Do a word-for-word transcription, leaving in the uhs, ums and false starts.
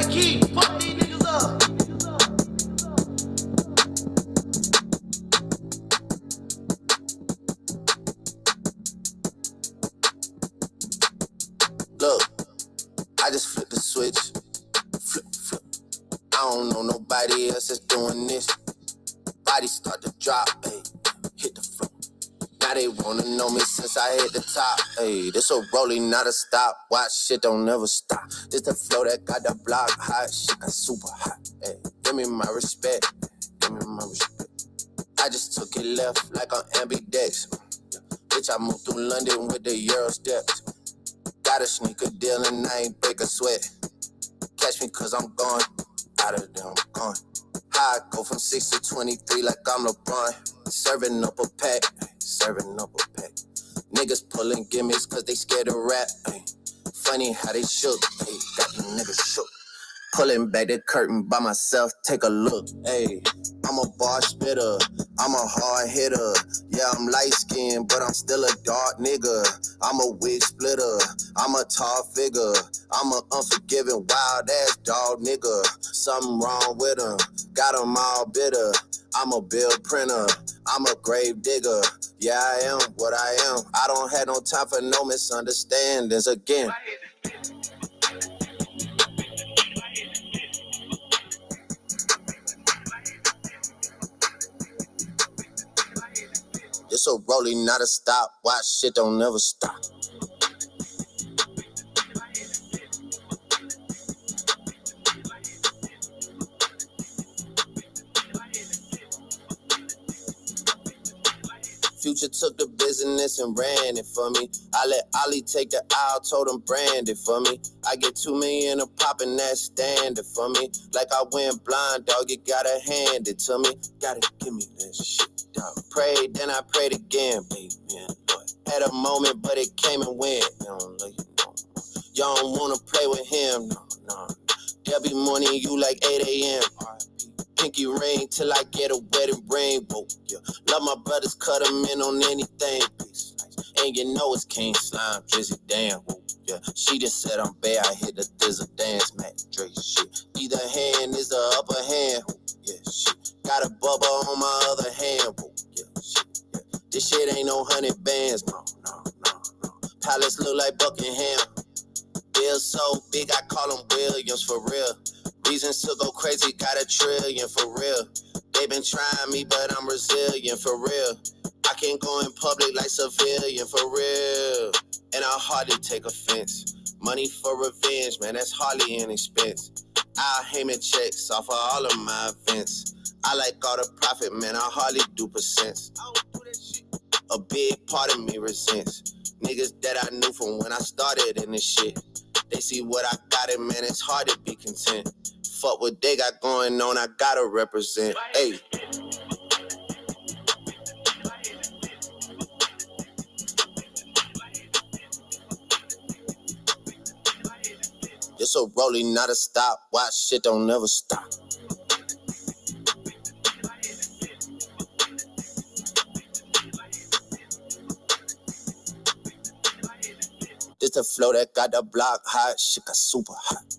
Hey, Key, fuck these niggas up. Look, I just flipped the switch. Flip, flip. I don't know nobody else that's doing this. Body start to drop, ayy, hit the floor. Now they wanna know me since I hit the top, ayy. This a rolling, not a stop. Watch shit don't never stop. This the flow that got the block hot. Shit got super hot, ayy. Give me my respect, give me my respect. I just took it left like on ambidex. Yeah. Bitch, I moved through London with the Euro steps. Got a sneaker deal and I ain't break a sweat. Catch me cause I'm gone, out of there I'm gone. How I go from six to twenty-three like I'm LeBron. Serving up a pack, serving up a pack. Niggas pulling gimmicks cause they scared to rap. Ay. Funny how they shook, ay. Got these niggas shook. Pulling back the curtain by myself, take a look. Ay. I'm a bar spitter, I'm a hard hitter. Yeah, I'm light skinned, but I'm still a dark nigga. I'm a wig splitter, I'm a tall figure. I'm a unforgiving, wild ass dog nigga. Something wrong with him, got him all bitter. I'm a bill printer, I'm a grave digger. Yeah, I am what I am. I don't have no time for no misunderstandings again. It's a rolling, not a stop. Watch shit don't never stop. Future took the business and ran it for me. I let Ollie take the aisle, told him brand it for me. I get two million a pop and that's standard for me. Like I went blind, dog, you gotta hand it to me. Gotta give me that shit, dog. Prayed, then I prayed again, baby. Lord. Had a moment, but it came and went. You don't, know, you don't, y'all don't wanna play with him, no, no. They'll be morning you like eight a.m. Pinky ring till I get a wedding ring. Whoa, yeah. Love my brothers, cut them in on anything. Peace, nice. And you know it's King Slime, Drizzy, damn. Whoa, yeah. She just said I'm bad, I hit the thizzle dance, Mac Dre shit. Either hand is the upper hand. Whoa, yeah, shit. Got a bubble on my other hand. Whoa, yeah, shit. Yeah. This shit ain't no hundred bands. No, no, no, no. Palace look like Buckingham. Bill so big, I call him Williams for real. Reasons to go crazy, got a trillion for real. They been trying me, but I'm resilient for real. I can't go in public like civilian for real. And I hardly take offense. Money for revenge, man, that's hardly an expense. I'll Heyman checks off of all of my events. I like all the profit, man, I hardly do percents. I don't do that shit. A big part of me resents niggas that I knew from when I started in this shit. They see what I got and man, it's hard to be content. Fuck what they got going on, I gotta represent. Hey. It's a rolling, not a stop. Watch shit don't never stop. This the flow that got the block hot. Shit got super hot.